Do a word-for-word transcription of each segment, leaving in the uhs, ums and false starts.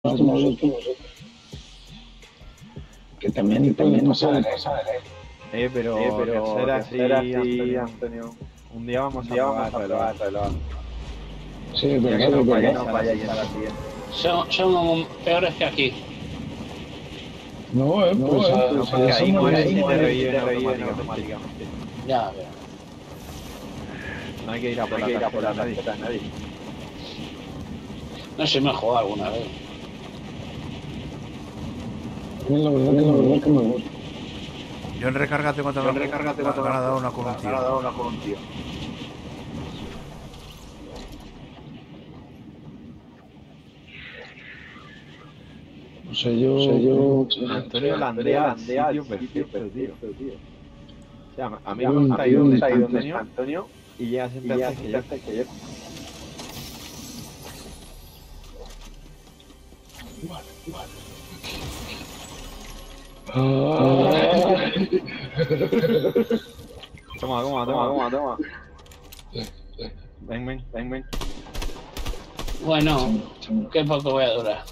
Que también, también no sabe eso. Eh, pero, Eh, pero que será así, así, Antonio. Antonio. Un día vamos Un día a vamos a probar probar reloj. Sí, es Ya verdad, que no es vaya, verdad. no vayáis a la siguiente. Son, son peores que aquí. No, eh, No, pues, eh, ah, no, pues, porque eso ahí no mueres es- y no te es- reviven te reviven automáticamente. automáticamente. Ya, pero No hay que ir a No por hay la que ir a por la tarjeta, tarjeta a nadie. no sé si me he jugado alguna vez. la verdad que la verdad que me gusta. Yo en recarga tengo Yo en recarga te me va a ha dado una con un Me ha tío. dado una con un tío. No sé, yo... O sea, yo... Antonio Landea, sitio perfecto, tío. tío. O sea, a mí Yo- me gusta ir yo- donde yo- está Ahí donde está Antonio Antonio y llega y siempre ya antes que yo. antes que yo. Ah, Toma, toma, Toma, toma. toma, toma. Ven, ven. Ven, ven. Bueno, qué poco voy a durar.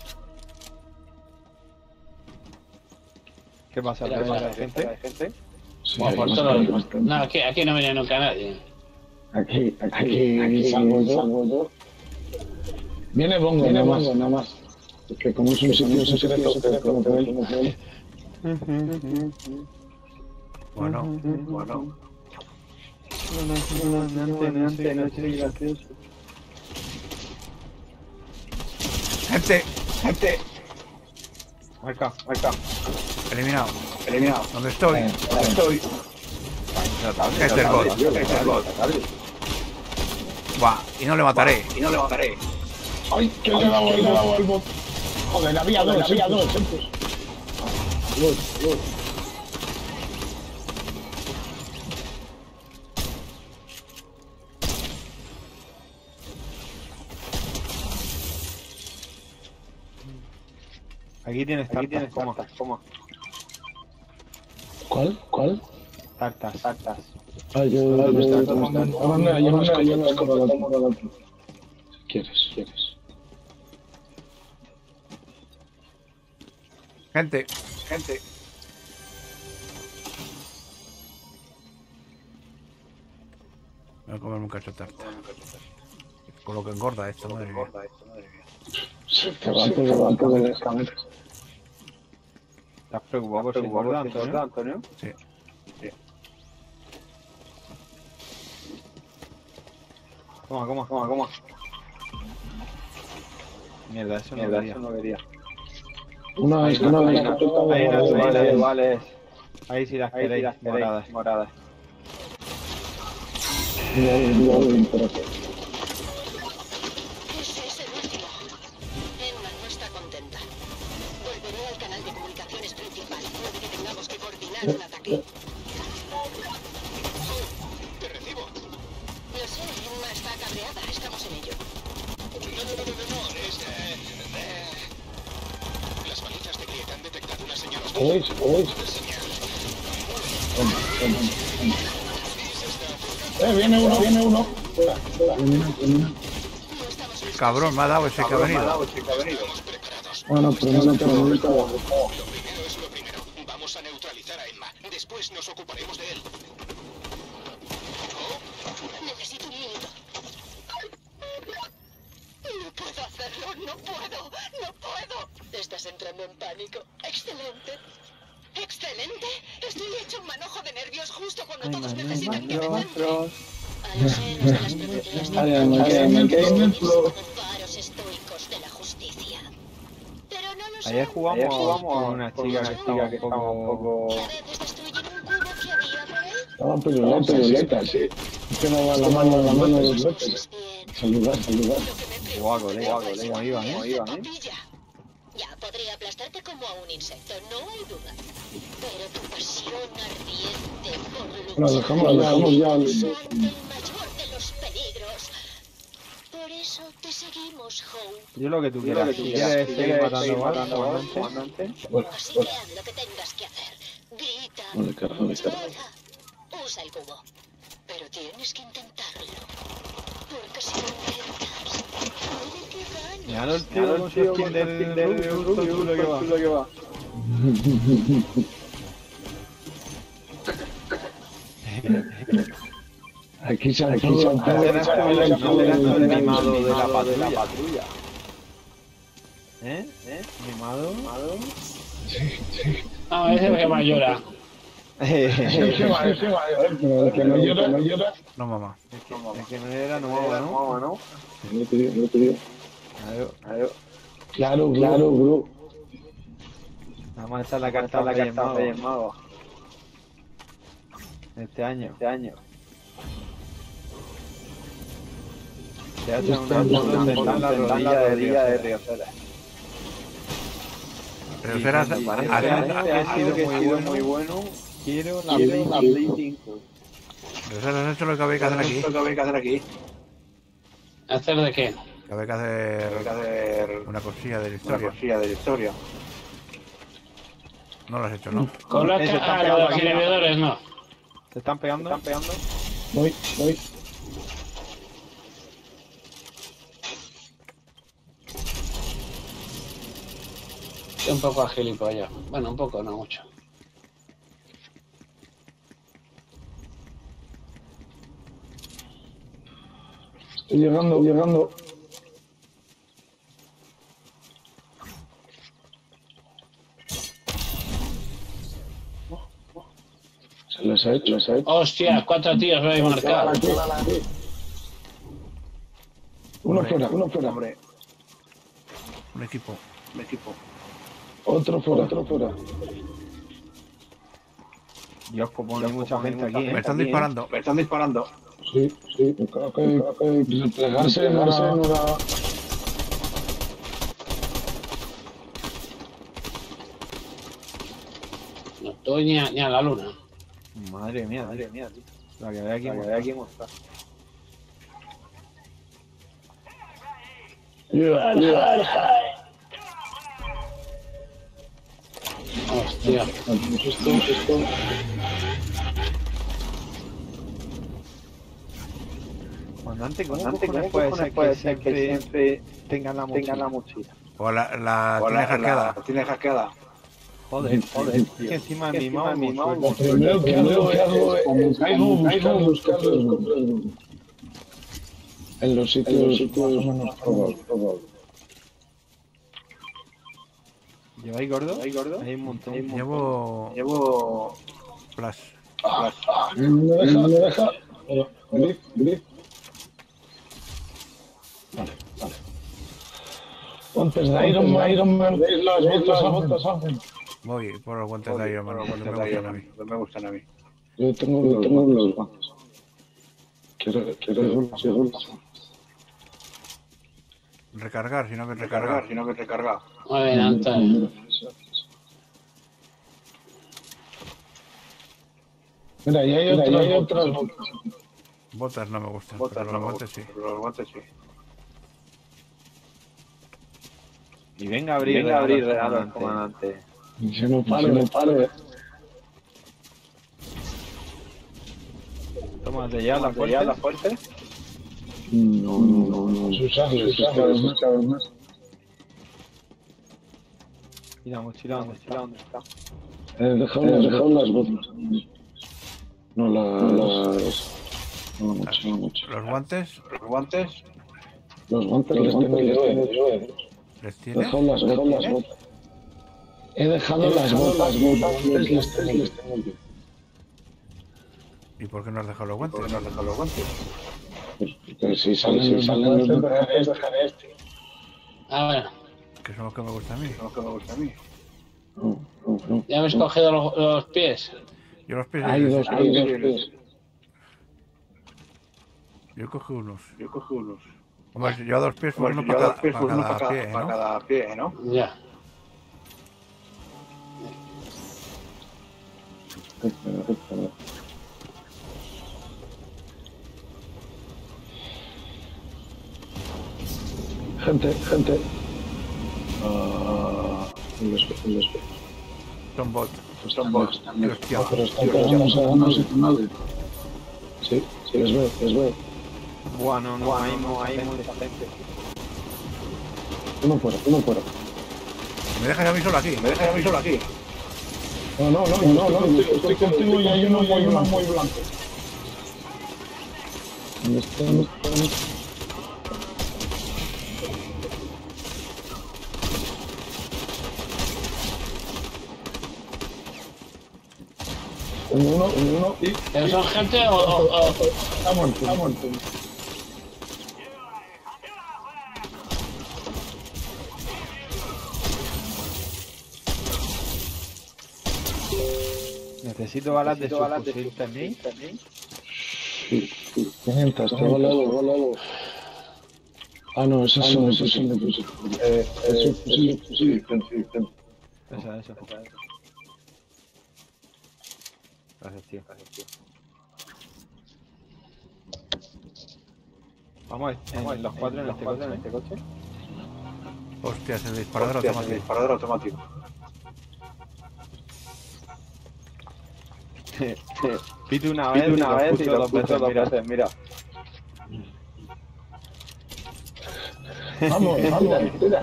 ¿Qué pasa? Mira, ¿Qué mira, pasa, ¿Hay gente? gente? sí, Bueno, hay por bastante, todo- bastante. No, aquí, aquí no viene nunca nadie. Aquí, aquí, aquí salgo yo. Salgo yo. Viene Bongo, Viene nada Bongo, más. nada más. Que como es un sitio secreto, que como que él... Bueno, Bueno. Antes no soy gracioso. gente, Gente, Marca. acá. eliminado. Eliminado. ¿Dónde estoy? Estoy. Este es el bot. Este es el bot. Buah, y no le mataré. Y no le mataré. ¡Ay, que le he dado, le he dado al bot! Joder, había dos, había dos. Dos, dos. Aquí tienes Aquí tartas, tienes toma. tartas, toma. ¿Cuál? ¿Cuál? Tartas. Tartas. Ah, yo... Ah, yo- yo- yo- Ahora me yo me escondo como la tumba. Si quieres, quieres. Gente, Gente. voy a comerme un cacho de tarta. Con lo que engorda esto, madre mía. Gorda esto, madre mía. Sí, te va, te va, te va a descansar. ¿Estás preocupado por si engorda, Antonio? Antonio? Sí. Toma, toma. Toma, toma. Mierda, eso no Mierda, quería. eso no quería. Una vez, una vez. Hay unas Vale, ahí, vale. ahí si las Ahí sí queréis, las queréis, moradas. moradas. Mira, mira, mira, pero- Ese es el último. Emma no está contenta. Volveré al canal de comunicaciones principal. Puede que tengamos que coordinar un ataque. Te recibo. Lo sé, Emma está cabreada. Estamos en ello. No, no, no, no, no, es... Eh, eh, las balizas de Gliet han detectado una señal hostil. ¿Oís? ¿Oís? Una señal. Eh, viene uno, viene uno. Fuera, fuera. Termina, termina. Cabrón, me ha dado ese que ha venido. Estamos preparados. Bueno, pero no te lo digo. Lo primero es lo primero. Vamos a neutralizar a Emma. Después nos ocuparemos de él. Necesito un minuto. No puedo hacerlo, no puedo, no puedo. Estás entrando en pánico. Excelente. ¿Excelente? Estoy hecho un manojo de nervios justo cuando todos necesitan que me centre. A los héroes de las profecías Ay, ay, me quedé, me quedé en el flow. faros estoicos de la justicia. Pero no lo Ayer son. jugamos, Ayer jugamos con una con chica una que chica estaba que un estaba un poco... Y poco... a veces destruyen un cubo que había por ahí. Estaban peluletas, peluletas, sí. Es que me va la mano, la mano dos veces. Bien. Saludar, saludar. Lo que me preocupa Guau, colega, es colega, el ¿cómo iban, eh? de iban, eh? papilla. Ya, podría aplastarte como a un insecto, no hay duda. Pero tu pasión ardiente por luchar Bueno, dejamos, dejamos ya el... ante el mayor de los peligros. Por eso te seguimos, Hope. Yo lo que tú Yo lo quieras. que tú Si quieras, quieres si seguir quieres matando seguir a matando a comandante, comandante. Bueno, Así bueno. que haz lo que tengas que hacer. Grita. Vale, carga, me carga. Llora. Usa el cubo. Pero tienes que intentarlo. Porque si lo intentas, puede que ganes. Mirad el tío con su skin del Rubius, todo chulo que va. que va. Aquí se Aquí se el mimado de la patrulla. ¿Eh? ¿Eh? ¿Mimado? Ah, ese que más llora. Ese va, ese va, pero el que no llora, no llora. No, mamá. El que no era nuevo, ¿no? ¿no? No te digo, no te digo. Claro. Claro, claro, bro. Vamos a echar la carta a la carta de Mago. Este año. Este año. Se hace una foto donde están las rodillas de Riosera. Pero será... Ha sido muy bueno. Quiero la Play cinco. Pero eso has hecho lo que había que hacer aquí. Lo que había que hacer aquí. ¿Hacer de qué? Que había que hacer Había que hacer una cosilla de la una historia. cosilla de la historia. No lo has hecho, ¿no? Coloca Eso está a pegado los aquí. inhibidores, no. ¿Se están pegando? ¿Se están pegando? Voy, voy. Estoy un poco agilipollas. Bueno, un poco, no mucho. Estoy llegando, llegando. Se les ha hecho, se ha hecho. Hostia, cuatro tíos lo he marcado. Uno fuera, uno fuera. Hombre, Un equipo. el equipo. Otro fuera, otro fuera. Dios, pues pone mucha gente aquí, Me ¿eh? están disparando. Me están disparando. Sí, sí. Creo que, creo que replegarse en una... en una- No estoy ni a, ni a la luna. Madre mía, madre mía, tío. La que ve aquí, la que ve aquí está. Hostia. Esto, esto... Comandante, ¿cómo Comandante, cojones ¿cómo puede puede ser ser que que siempre tengan la mochila? tengan la mochila? O la, la O tiene la- hackeada. la tiene hackeada. Joder, joder, es tío. que encima Es mi que mouse encima mi muy mouse Lo suelto. primero que hago, que hago es cuando caigo buscar los carros en los sitios más o menos probados. ¿Lleváis gordo? ¿Ahí, gordo? Hay un montón. Hay un montón. Llevo Llevo... flash. No me deja, no me deja. Grip, grip. Vale, vale. Guantes de Iron Man, Iron Man, veis las botas, las botas hacen. Voy por los guantes de Iron Man. Bueno, cuando me guantes de gustan a Iron mí. Man. No me gustan a mí. Yo tengo, yo tengo los guantes. Quiero, quiero, quiero. Recargar, si no que Recargar, recargar. sino que recargar. Muy bien, Antonio. Mira, y hay otras, hay otras botas. Botas no me gustan, Botas, pero no los me guantes sí. gustan, pero los guantes sí. Y venga a abrir, Venga a abrir regalos, regalos, comandante. Y si no paro, no paro. Toma, ¿te llevas la ¿Te llevas fuerza? la fuerte? No, no, no, no. Sus ángeles, cada vez más, cada vez más. ¿Y la mochila dónde está? ¿Dónde está? He dejado, he dejado las botas. No las... No la mochila, no la mochila. Los guantes Los guantes. Los guantes les tengo yo, eh, yo, eh. les He tiene. dejado las botas. Las botas. He dejado las botas, botas. Les, les tengo, les tengo yo. ¿Y por qué no has dejado los ¿Por guantes? qué no has dejado los guantes? Pues, porque si salen, si salen los dejaré, dejaré este. A ver, Que son los que me gustan a mí. Son los que me gustan a mí. No, no, no. ya habéis cogido los, los pies. Yo los pies. Hay dos, hay dos pies. Yo cogí unos. Yo cogí unos. Hombre, yo a dos pies, Bueno, uno yo para dos cada, pies, para uno cada para pie, cada, para ¿no? cada pie, ¿no? Ya. Gente, gente. Ah, un respeto, un respeto. Son bots. Son bots. Hostia. Pero están cargando, no sé qué madre. Sí, sí, les veo, les veo. Bueno, no, Bueno, hay no, mucha hay gente. mucha gente. Uno fuera, uno fuera. Me dejas a mí solo aquí. Me dejas a mí solo aquí. No, no, no, no, no, estoy, estoy contigo y hay uno muy blanco. Muy blanco. ¿Dónde está? ¿Dónde está? ¿Dónde está? Uno, uno, y... ¿Pero son gente o...? o, o... Está muerto, está muerto. Necesito balas de subfusil también. Sí, sí. quinientos, te va al lado, va al lado. Ah, no, esos son, esos son de fusil. Eh, eh, fusil, fusil, fusil, fusil. Eso, eso. Gracias, tío. Gracias, tío. Vamos, Vamos en los cuatro en este coche. En este coche. Hostias, el disparador Hostia, automático. el disparador automático. Pito una vez, Pito una vez y y lo lo escucho escucho dos dos veces, mira. Vamos, vamos, espera.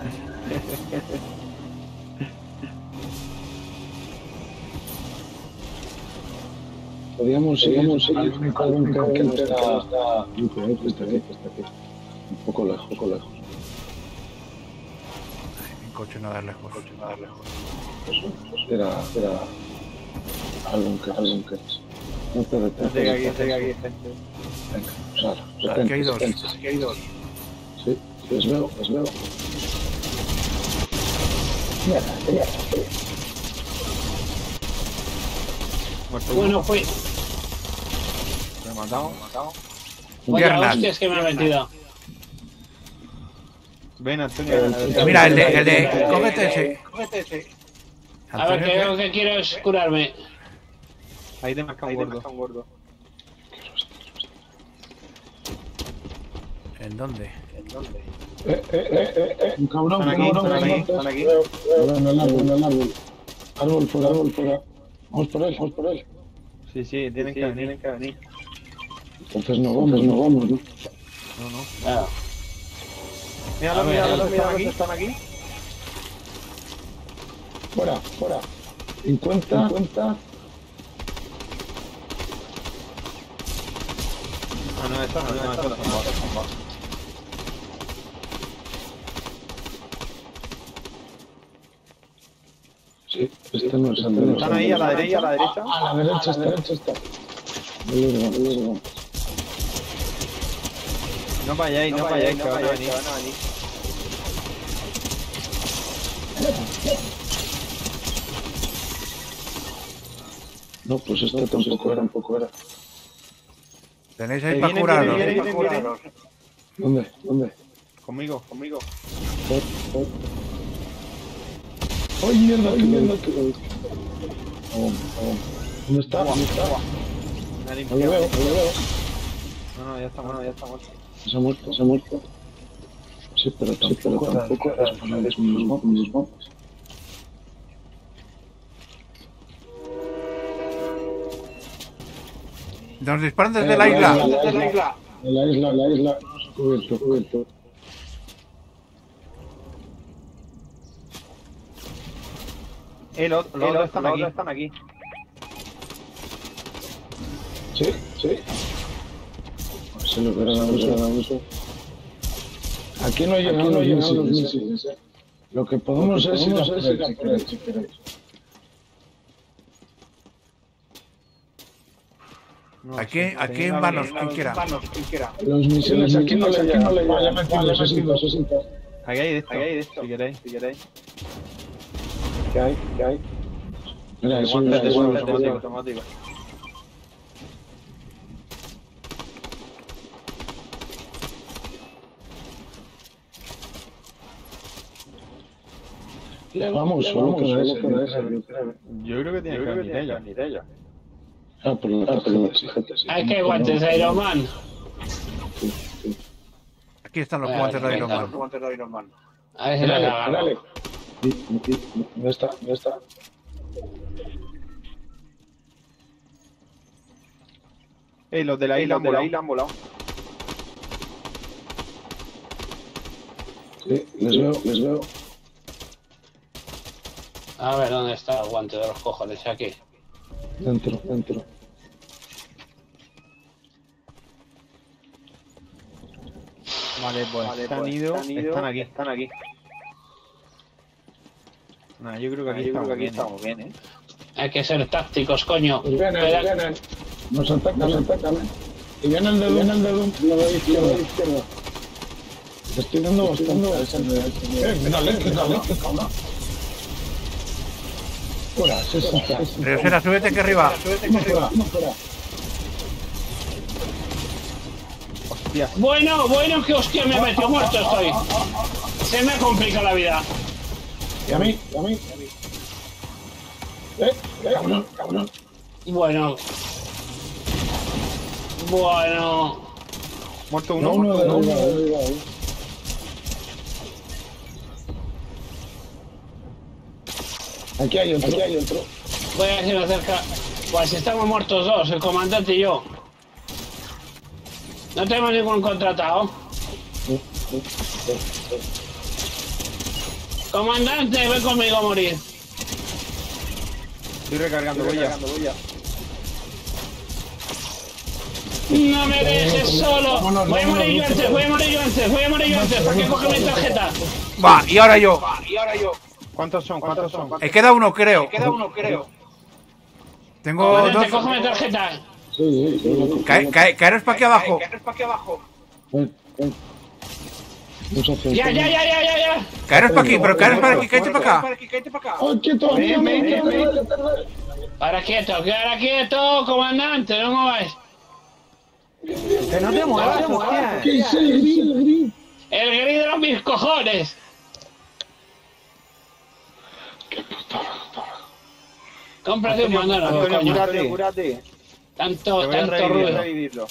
Podríamos seguir, al único búnker que no está... Está aquí, está aquí. Un poco lejos, un poco lejos. Mi coche nada lejos. Coche nada lejos. Era, era... Al búnker, al búnker. No te detengas. Llega aquí, llega aquí, gente. Venga, Sara, Aquí hay dos. Aquí hay dos. Sí, les veo, les veo. Mierda, mierda. Muerto uno. Bueno, fui. Lo matamos, lo matamos. Vaya Piernas. hostias que me ha metido. Ven, Antonio. Eh, Mira, el de... El de... Cógete ese. Cógete ese. A ver, Antonio, que lo que quiero es curarme. Ahí te marca un Ahí te gordo. marca un gordo. ¿En dónde? ¿En dónde? Eh, eh, eh, eh, eh. Un cabrón, Están aquí, cabrón, están aquí, cabrón. están aquí. Veo, veo, en el árbol, en el árbol. Árbol fuera, árbol fuera. Vamos por él, vamos por él. Sí, sí, tienen Sí, que venir. tienen que venir. Entonces no vamos, no vamos, ¿no? No, no. Claro. Míralo, A ver, míralo, ¿dónde míralo, están aquí. Fuera, fuera. cincuenta, cincuenta. Ah, no, estos no, no, estos son bots, son bots. Sí, este no es el de los... Están ahí a la derecha, a la derecha. A la derecha, a la derecha está. El largo, el largo. No vayáis, no vayáis, que van a venir. No, pues este tampoco era, tampoco era. Tenéis Eh, ahí para vienen, curarlos. vienen, vienen, vienen. ¿Dónde? ¿Dónde? Conmigo, conmigo. Por, por. ¡Ay, mierda, qué mierda! Que... Oh, oh. ¿Dónde está? ¿Dónde está? Me ha No lo limpiado. veo, no lo veo. No, no, ya está muerto, ya está muerto. Se ha muerto, se ha muerto. Sí, pero tampoco, tampoco era los mismos, mismos. Nos disparan desde la isla. Desde la isla. De la isla, la isla. Cubierto, cubierto. Eh, los los otros están aquí. están aquí. Sí, sí. Se lo verán a uso. Aquí no llegan los misiles, ¿eh? Lo que podemos es ir a por él, si queréis, si queréis. No, Aquí, sí, aquí sí, en no, manos, no, quien quiera. Los misiles aquí no le llegan, vaya metido, eso sí, eso sí. Aquí hay de esto, aquí hay de esto, si queréis, si queréis. ¿Qué hay? ¿Qué hay? Mira, eso Guantes de es suerte automático. automático. Vamos, solo queda ese, queda ese, yo creo. Yo creo que tiene que venir ella. Ah, por la tarjeta, sí, sí. Hay que guantes de Iron Man. Sí, sí. Aquí están los Vale, guantes de venga. Iron Man. Guantes de Iron Man. A ver si la Dale, agarro. dale. Sí, sí, ¿dónde está? ¿Dónde está? Eh, los de la isla, Los de la han isla han volado. Sí, les veo, les veo. A ver, ¿dónde está el guante de los cojones? Aquí. Dentro, dentro. Vale, pues Vale, están pues, ido, están ido, están aquí. Están aquí. Nah, yo creo que aquí, Yo creo estamos, que aquí bien, estamos bien, ¿eh? Hay que ser tácticos, coño. Pues vienen, Espera. vienen. Nos atacan, nos atacan. Y vienen de vienen de un lado izquierda. izquierda. Le estoy dando bastante a ese nivel. Eh, mírale, mírale, qué cabrón. Fuera, sesenta. Riosera, súbete aquí arriba. No fuera, no fuera. Hostia, Bueno, bueno, que hostia me metió muerto estoy. Se me complica la vida. Y a mí, y a mí. Eh, eh, cabrón, cabrón. Bueno. Bueno. muerto No, uno, uno de muerto uno. arriba, de arriba, ahí. Aquí hay otro, aquí hay otro. Voy a decir acerca. Pues estamos muertos dos, el comandante y yo. No tenemos ningún contratado. Comandante, ven conmigo a morir. Estoy recargando huella. No me dejes solo. Voy a morir yo antes, voy a morir yo antes, voy a morir yo antes. ¿Para qué coge mi tarjeta? Va, y ahora yo. ¿Cuántos son? ¿Cuántos son? He quedado uno, creo. uno, creo. Tengo Comandante, dos. coge mi tarjeta. Sí, sí, sí. Cae- cae- Caeros para aquí abajo. para aquí abajo. Ven, ven. Vamos hacia el Ya, ya, ya, ya, ya, ya. Caeros para aquí, pero caeros para aquí, cállate para acá. aquí, cállate para acá. ¡Oh, quieto! Ven, ven, ven, ven. Para quieto, queda quieto, comandante, no mueváis. Que no te muevas, hostia. ¿Qué es el gris, el gris? El gris de los mis cojones. Cómprate un mandano, Antonio, coño. cúrate. Cúrate. Tanto, Te voy a tanto revivir, ruido. Revivirlo.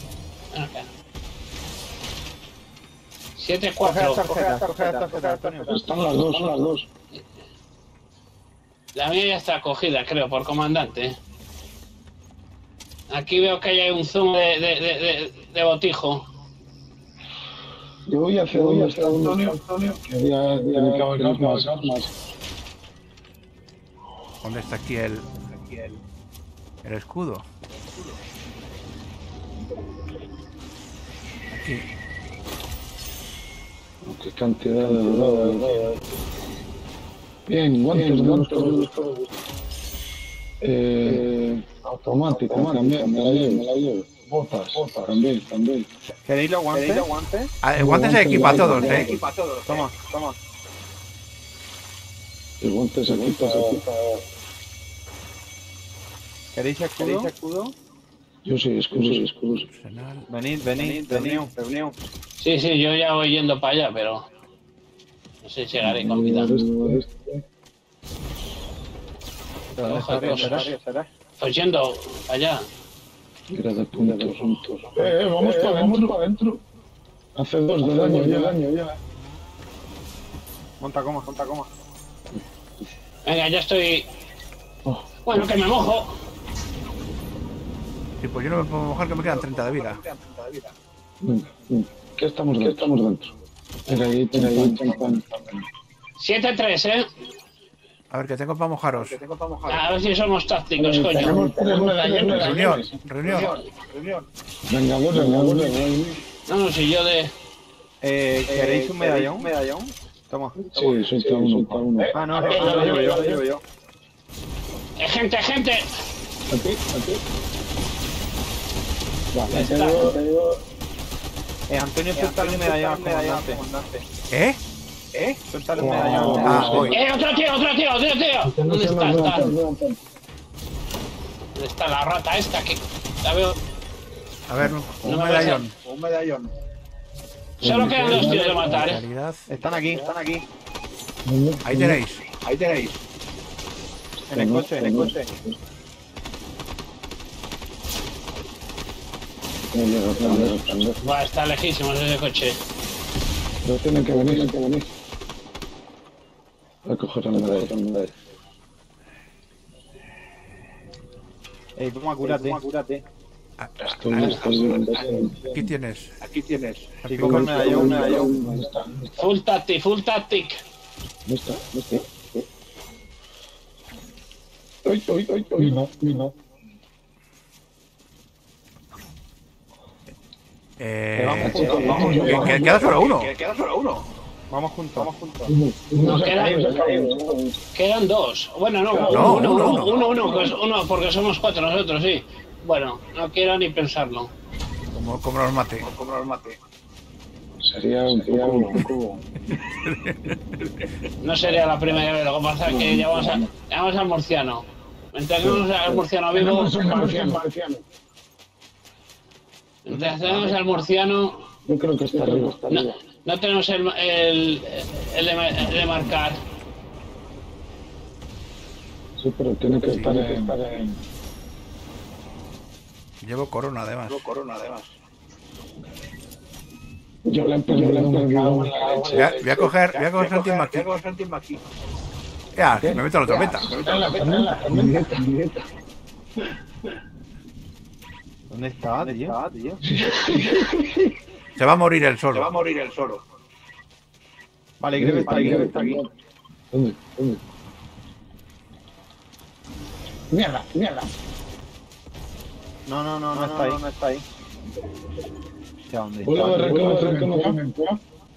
siete Coge las cuatro. tarjetas, coge las tarjetas, Antonio. Están las dos, son las dos. La mía ya está cogida, creo, por comandante. Aquí veo que hay un zoom de, de, de, de, de botijo. Yo voy hacia donde está Antonio, Antonio, que había tiene que haber más armas. ¿Dónde está aquí el, el escudo? Aquí. Qué cantidad de dorado. Bien, guantes, guantes. Eh, automática, también, me la llevo, me la llevo. Botas, botas, también, también. ¿Queréis los guantes? guantes? Ah, el guante se equipa a todos, eh. Para todos. Toma. Toma. El guante se quita, se quita. ¿Queréis escudo? escudo? Yo sí, escudos, escudos. Arsenal. Venid, venid, reunión. Reunión. Sí, sí, yo ya voy yendo para allá, pero... No sé si llegaré con vida. ¿Dónde Ojo, está cosas. Riosera? Pues yendo para allá. Era de puntos. Eh, eh, vamos para adentro, para adentro. Hace dos de daño, ya, daño, ya. Monta coma, monta coma. Venga, ya estoy... Oh. Bueno, que me mojo. Sí, pues yo no me puedo mojar que me quedan treinta de vida. Venga, venga. ¿Qué estamos dentro? ¿Qué estamos dentro? Mira ahí, mira ahí, champán. siete tres, ¿eh? A ver, que tengo para mojaros. A ver si somos tácticos, coño. Tenemos tres medallones. Reunión, reunión. Vengadores, vengadores. No, no, si yo de... Eh, ¿Queréis un medallón? medallón? Toma. Sí, suelta uno, para uno. Ah, no, no, no, lo llevo yo. Lo llevo yo. Eh, gente, gente. Aquí, aquí. Ya Vale, está. te digo, te digo. Eh, Antonio, suéltale un medallón al comandante. ¿Eh? ¿Eh? Suéltale un medallón. Ah, voy. Eh, otro tío, otro tío, otro tío. Que no ¿Dónde se está? nos está? levanta, levanta. ¿Dónde está la rata esta que la veo? A ver, un, un No me medallón. Un medallón. Solo quedan dos tíos de matar, eh. Calidad. Están aquí, Están aquí. Ahí tenéis. Ahí tenéis. en el coche, en el coche. No llega, no llega, no llega. Va, está lejísimo ese coche. Pero tienen que venir, tienen que venir. Voy a coger el medallón. Eh, vamos a curarte. Cúrate. Ah, Estoy, ah, estoy, Aquí tienes. Aquí tienes. Sí, con un medallón, un medallón. ¿Dónde está? Full tactic, full tactic. ¿Dónde está? ¿Dónde está? Uy, uy, uy, uy, no, uy, no. Eh, vamos, que- vamos, vamos, que- vamos. que queda solo uno. Que queda solo uno. Vamos juntos. Vamos juntos. No, se ha quedan, caído, se ha caído. quedan dos. Bueno, no, No, uno, uno, uno, uno. uno, uno, pues uno, porque somos cuatro nosotros, sí. Bueno, no quiero ni pensarlo. Como, como los mate. Como los mate. Sería un poco... No sería la primera vez, lo que pasa es que llamamos, a, llamamos al murciano. Mientras tenemos al murciano vivo, Tenemos un marciano, marciano. mientras tenemos al murciano, Yo creo que está arriba, está no, arriba. no tenemos el, el, el, de, el de marcar. Sí, pero tiene que estar en... estar en... Llevo corona además. No corona, además. Yo le he perdido, le he perdido en la leche. Voy a, voy a coger, voy a coger el tiempo aquí. Ya con el tiempo aquí. Ya, me meto en la tormenta. En la tormenta, tormenta, tormenta. ¿Dónde está, tío? Ah, tío. Se va a morir el Se va a solo. morir el solo. Vale, creo que está aquí. Creo que está aquí. ¿Dónde? ¿Dónde? Mierda, mierda. No, no, no, no, está ahí. No está ahí. Hostia, ¿dónde Vuelvo de está? reconocimiento.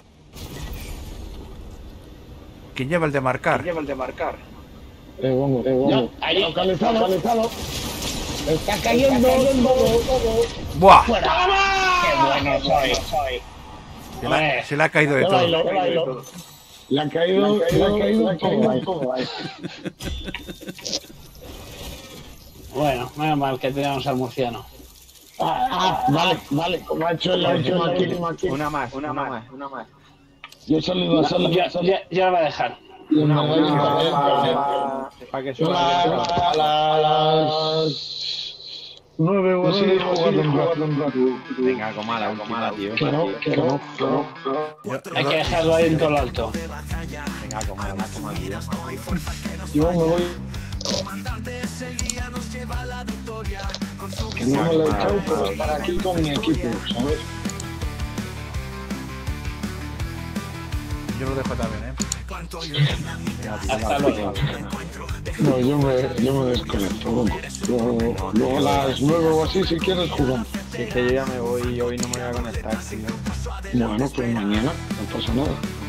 ¿Quién lleva el de marcar? Lleva el de marcar. Eh, bongo, eh, bongo. No, ahí- Localizado, localizado. Está cayendo, todo. ¡Buah! ¡Qué bueno soy! Se le, se le ha caído de Yo todo. bailo, yo bailo. Le ha caído, le ha caído todo, todo ahí. Bueno, menos mal que tenemos al murciano. Ah, ah, vale, vale. Como ha hecho el último aquí. Una más, una más, una más. Yo saludo, No, saludo, ya, saludo. ya, ya lo va a dejar. Y Una, me una, voy también, para, para que suba. a las nueve o así jugando un rato. Venga, con mala, con mala, tío. Que no, que no, que no. Yo- Hay que dejarlo ahí en todo lo alto. Venga, con mala, con mala, tío. Yo me voy. Que no me lo he echado por estar aquí con mi equipo, ¿sabes? Yo lo dejo también, ¿eh? Hasta luego. No, yo me, yo me desconecto. Luego, luego, luego a las nueve o así, si quieres, jugamos. Si es que yo ya me voy y hoy no me voy a conectar, tío. Bueno, pues mañana, no pasa nada.